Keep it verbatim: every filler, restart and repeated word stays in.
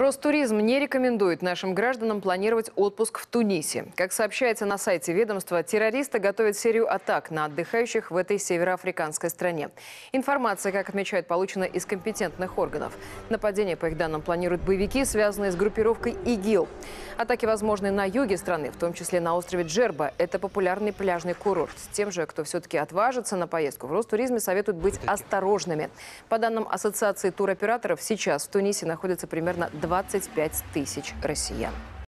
Ростуризм не рекомендует нашим гражданам планировать отпуск в Тунисе. Как сообщается на сайте ведомства, террористы готовят серию атак на отдыхающих в этой североафриканской стране. Информация, как отмечают, получена из компетентных органов. Нападение, по их данным, планируют боевики, связанные с группировкой ИГИЛ. Атаки возможны на юге страны, в том числе на острове Джерба. Это популярный пляжный курорт. Тем же, кто все-таки отважится на поездку в Ростуризме, советуют быть осторожными. По данным Ассоциации туроператоров, сейчас в Тунисе находится примерно двадцать пять тысяч россиян.